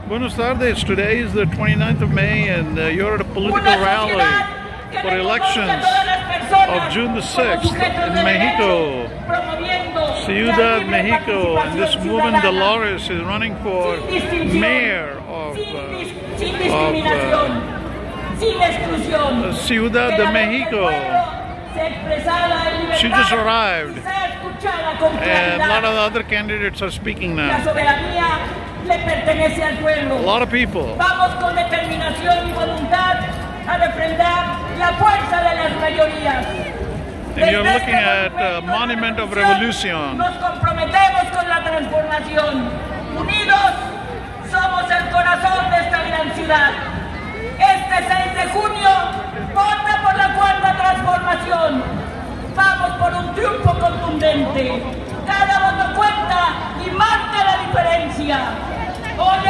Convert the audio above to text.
Buenas tardes. Today is the 29th of May and you're at a political rally for elections of June the 6th in Mexico, Ciudad Mexico, and this woman Dolores is running for mayor of Ciudad de Mexico. She just arrived and a lot of other candidates are speaking now. Le pertenece al pueblo. A lot of people. Vamos con determinación y voluntad a refrendar la fuerza de las mayorías. And you're looking at Monument of Revolution. Nos comprometemos con la transformación. Unidos somos el corazón de esta gran ciudad. Este 6 de junio, vota por la cuarta transformación. Vamos por un triunfo contundente. Cada voto cuenta y marca la diferencia. Hoy